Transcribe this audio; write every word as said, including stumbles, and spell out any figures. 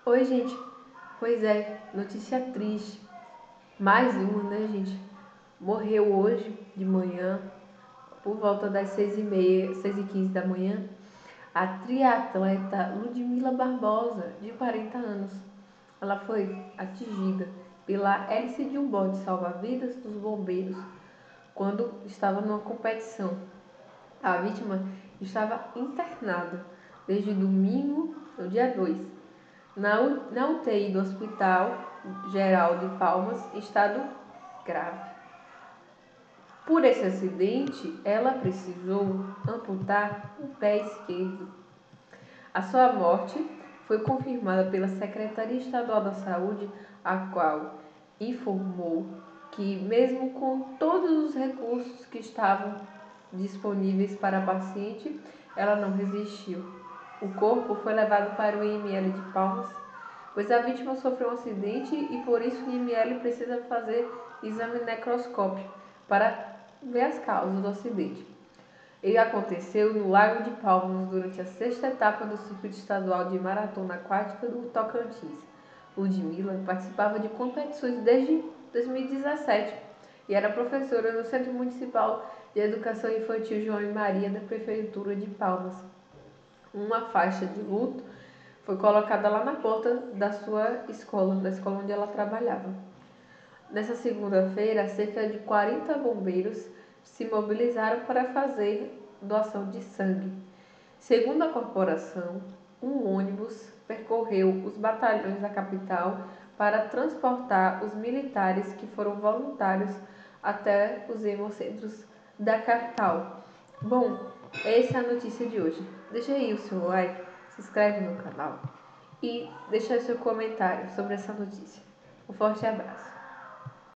Oi, gente. Pois é, notícia triste. Mais uma, né, gente? Morreu hoje de manhã, por volta das seis e meia, seis e quinze da manhã, a triatleta Ludmila Barbosa, de quarenta anos. Ela foi atingida pela hélice de um bote salva-vidas dos bombeiros quando estava numa competição. A vítima estava internada desde domingo, no dia dois, na, U, na U T I do Hospital Geral de Palmas, estado grave. Por esse acidente, ela precisou amputar o pé esquerdo. A sua morte foi confirmada pela Secretaria Estadual da Saúde, a qual informou que, mesmo com todos os recursos que estavam disponíveis para a paciente, ela não resistiu. O corpo foi levado para o I M L de Palmas, pois a vítima sofreu um acidente e por isso o I M L precisa fazer exame necroscópio para ver as causas do acidente. Ele aconteceu no Lago de Palmas durante a sexta etapa do Circuito Estadual de Maratona Aquática do Tocantins. Ludmila participava de competições desde dois mil e dezessete e era professora no Centro Municipal de Educação Infantil João e Maria da Prefeitura de Palmas. Uma faixa de luto foi colocada lá na porta da sua escola, da escola onde ela trabalhava. Nessa segunda-feira, cerca de quarenta bombeiros se mobilizaram para fazer doação de sangue. Segundo a corporação, um ônibus percorreu os batalhões da capital para transportar os militares que foram voluntários até os hemocentros da capital. Bom, essa é a notícia de hoje. Deixa aí o seu like, se inscreve no canal e deixa seu comentário sobre essa notícia. Um forte abraço.